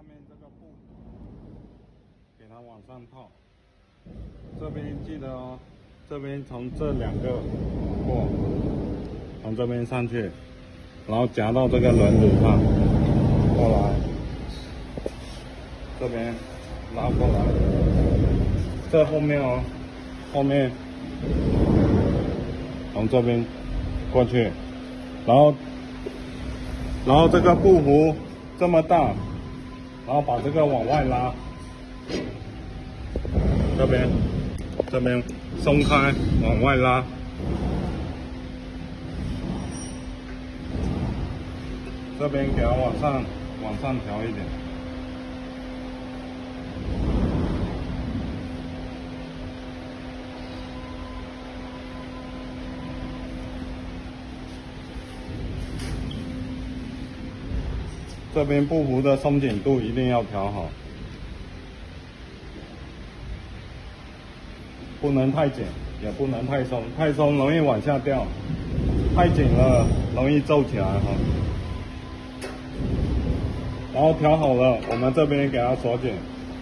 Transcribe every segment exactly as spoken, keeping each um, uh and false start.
面这个布给它往上套。这边记得哦，这边从这两个过，从这边上去，然后夹到这个轮子上，过来，这边拉过来，这后面哦，后面从这边过去，然后然后这个布幅这么大，然后把这个往外拉，这边这边松开往外拉，这边给它往上往上调一点。这边布幅的松紧度一定要调好，不能太紧，也不能太松，太松容易往下掉，太紧了容易皱起来哈。然后调好了，我们这边给它锁紧，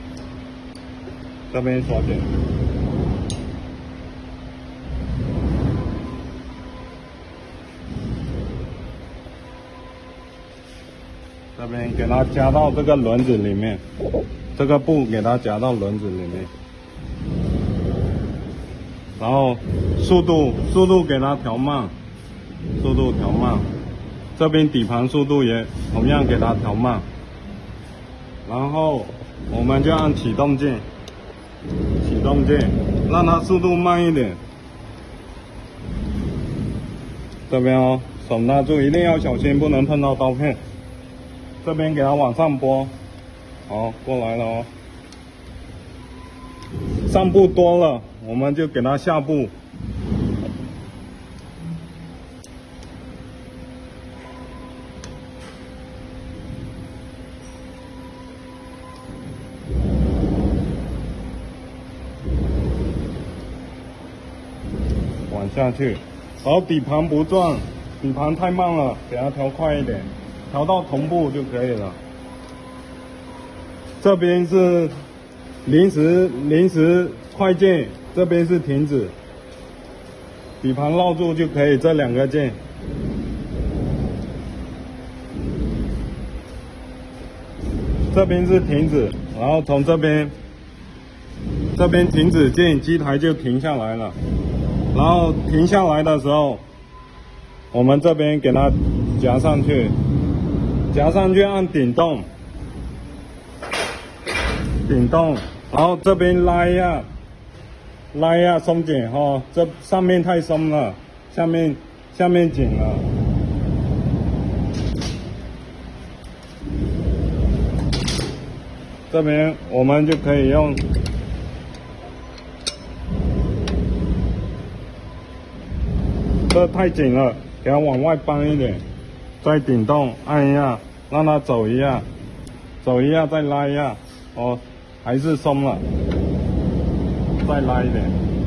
这边锁紧。这边给它夹到这个轮子里面，这个布给它夹到轮子里面，然后速度速度给它调慢，速度调慢，这边底盘速度也同样给它调慢，然后我们就按启动键，启动键让它速度慢一点，这边哦，手拿住一定要小心，不能碰到刀片。这边给它往上拨，好，过来了哦。上部多了，我们就给它下部。往下去，然后底盘不转，底盘太慢了，给它调快一点。调到同步就可以了。这边是临时临时快键，这边是停止。底盘绕住就可以，这两个键。这边是停止，然后从这边这边停止键，机台就停下来了。然后停下来的时候，我们这边给它夹上去。夹上去按顶动，顶动，然后这边拉一下，拉一下松紧哈、哦，这上面太松了，下面下面紧了。这边我们就可以用这太紧了，给它往外扳一点。再顶动按一下，让它走一下，走一下再拉一下，哦，还是松了，再拉一点。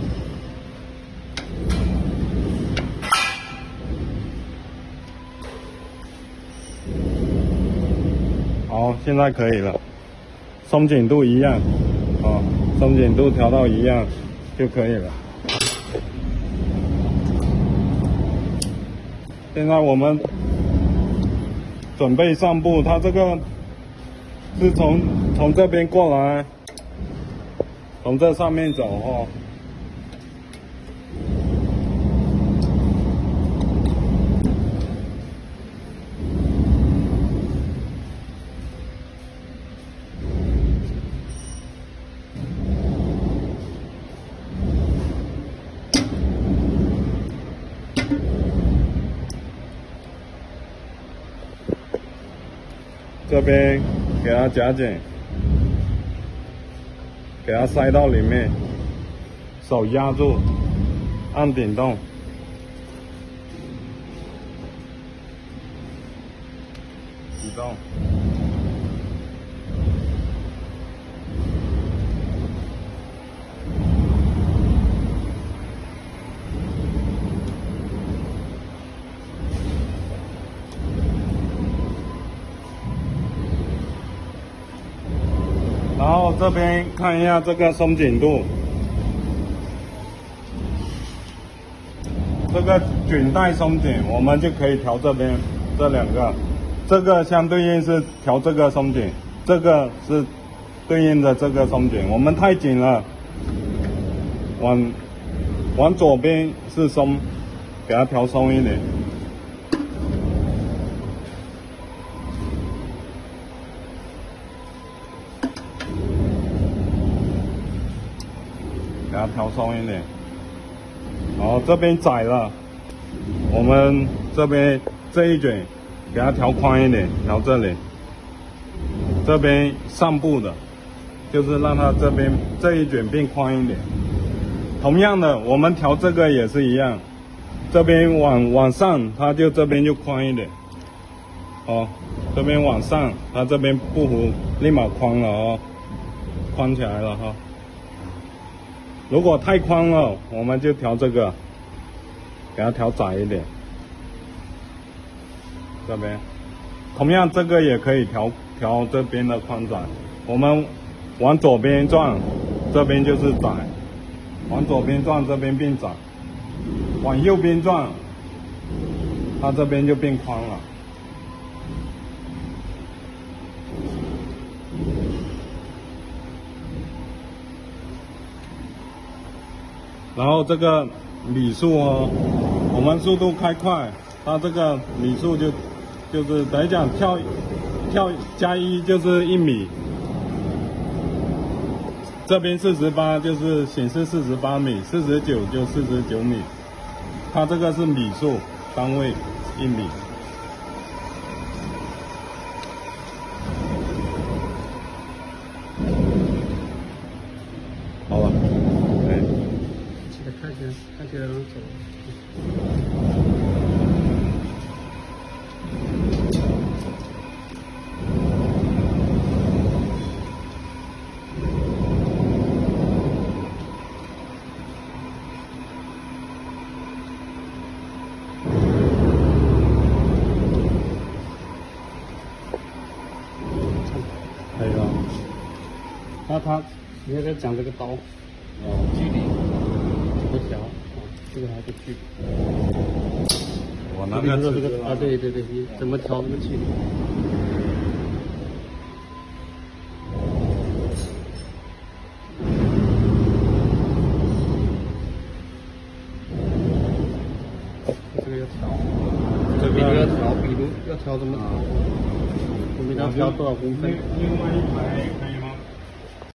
好，现在可以了，松紧度一样，哦，松紧度调到一样就可以了。现在我们准备上部，它这个是从从这边过来，从这上面走哦。这边给它夹紧，给它塞到里面，手压住，按顶动，启动。 后这边看一下这个松紧度，这个卷带松紧，我们就可以调这边这两个，这个相对应是调这个松紧，这个是对应的这个松紧。我们太紧了，往往左边是松，给它调松一点。给它调松一点，然后这边窄了，我们这边这一卷给它调宽一点，调这里，这边上部的，就是让它这边这一卷变宽一点。同样的，我们调这个也是一样，这边往往上，它就这边就宽一点，哦，这边往上，它这边布弧立马宽了哦，宽起来了哈。如果太宽了，我们就调这个，给它调窄一点。这边，同样这个也可以调调这边的宽窄。我们往左边转，这边就是窄；往左边转，这边变窄；往右边转，它这边就变宽了。然后这个米数哦，我们速度开快，它这个米数就就是等于讲跳跳加一就是一米，这边四十八就是显示四十八米，四十九就四十九米，它这个是米数单位一米。好了，哎。 看起来看起来能走。 可以了。 那他你在讲这个刀， 哦， 距离怎么调？啊，这个还是距离。 我拿比如说个这个啊，对对对，你怎么调这个距离？这个要调， 这比如要个调，比如要调怎么调？我们要调多少公分？ 另外一排。